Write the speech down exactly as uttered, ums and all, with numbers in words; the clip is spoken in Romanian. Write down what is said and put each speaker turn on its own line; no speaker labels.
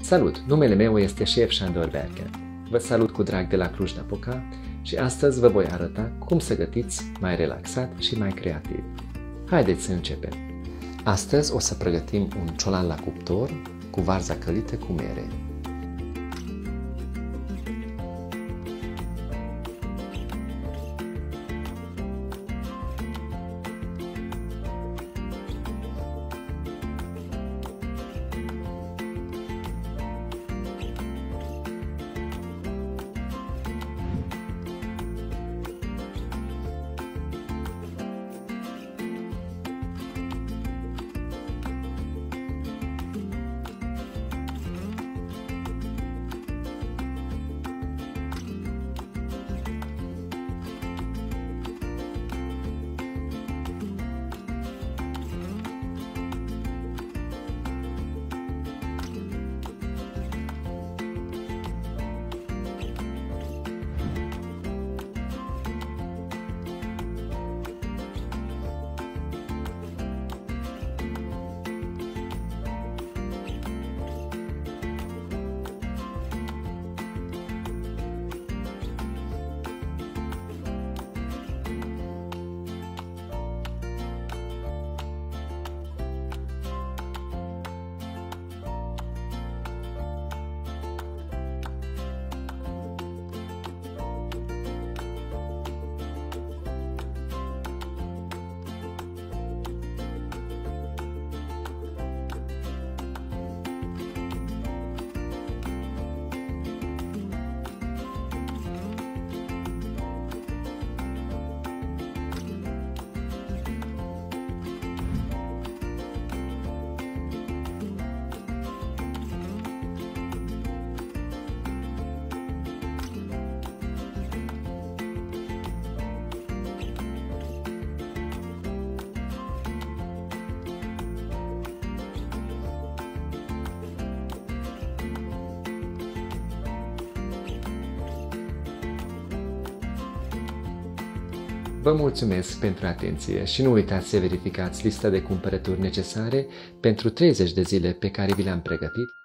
Salut! Numele meu este șef Șandor Berken. Vă salut cu drag de la Cluj-Napoca și astăzi vă voi arăta cum să gătiți mai relaxat și mai creativ. Haideți să începem! Astăzi o să pregătim un ciolan la cuptor cu varza călită cu mere. Vă mulțumesc pentru atenție și nu uitați să verificați lista de cumpărături necesare pentru treizeci de zile pe care vi le-am pregătit